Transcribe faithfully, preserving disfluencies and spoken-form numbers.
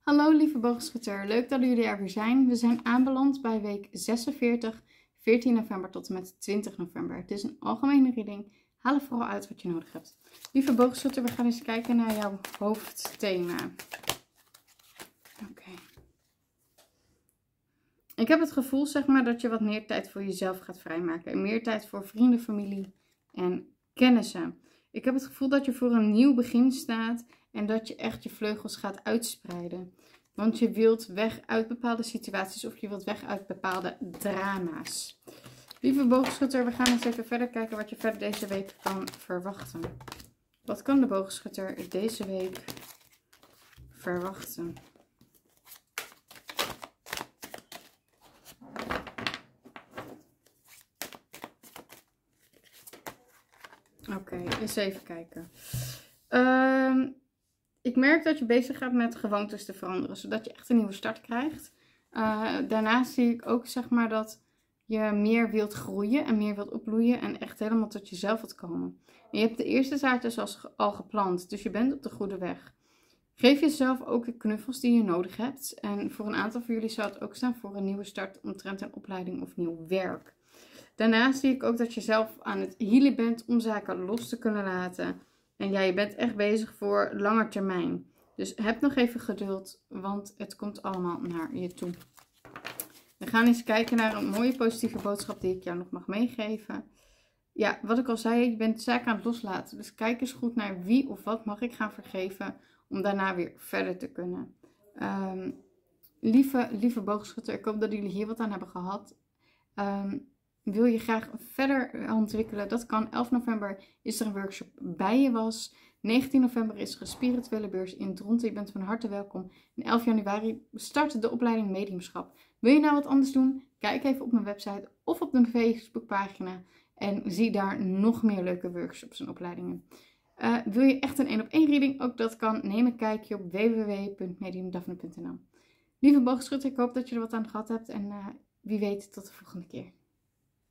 Hallo lieve boogschutter, leuk dat jullie er weer zijn. We zijn aanbeland bij week zesenveertig, veertien november tot en met twintig november. Het is een algemene reading. Haal er vooral uit wat je nodig hebt. Lieve boogschutter, we gaan eens kijken naar jouw hoofdthema. Oké. Okay. Ik heb het gevoel, zeg maar, dat je wat meer tijd voor jezelf gaat vrijmaken. En meer tijd voor vrienden, familie en kennissen. Ik heb het gevoel dat je voor een nieuw begin staat. En dat je echt je vleugels gaat uitspreiden. Want je wilt weg uit bepaalde situaties of je wilt weg uit bepaalde drama's. Lieve boogschutter, we gaan eens even verder kijken wat je verder deze week kan verwachten. Wat kan de boogschutter deze week verwachten? Oké, okay, eens even kijken. Um, Ik merk dat je bezig gaat met gewoontes te veranderen, zodat je echt een nieuwe start krijgt. Uh, daarnaast zie ik ook, zeg maar, dat je meer wilt groeien en meer wilt opbloeien en echt helemaal tot jezelf wilt komen. En je hebt de eerste zaad dus al geplant, dus je bent op de goede weg. Geef jezelf ook de knuffels die je nodig hebt. En voor een aantal van jullie zou het ook staan voor een nieuwe start omtrent een opleiding of nieuw werk. Daarnaast zie ik ook dat je zelf aan het healen bent om zaken los te kunnen laten. En ja, je bent echt bezig voor lange termijn. Dus heb nog even geduld, want het komt allemaal naar je toe. We gaan eens kijken naar een mooie positieve boodschap die ik jou nog mag meegeven. Ja, wat ik al zei, je bent zaken aan het loslaten. Dus kijk eens goed naar wie of wat mag ik gaan vergeven om daarna weer verder te kunnen. Um, lieve, lieve boogschutter, ik hoop dat jullie hier wat aan hebben gehad. Um, Wil je graag verder ontwikkelen? Dat kan. elf november is er een workshop bij je was. negentien november is er een spirituele beurs in Dronten. Je bent van harte welkom. En elf januari start de opleiding mediumschap. Wil je nou wat anders doen? Kijk even op mijn website of op de Facebookpagina. En zie daar nog meer leuke workshops en opleidingen. Uh, wil je echt een één op één reading? Ook dat kan. Neem een kijkje op w w w punt mediumdaphne punt n l. Lieve boogschutter, ik hoop dat je er wat aan gehad hebt. En uh, wie weet tot de volgende keer.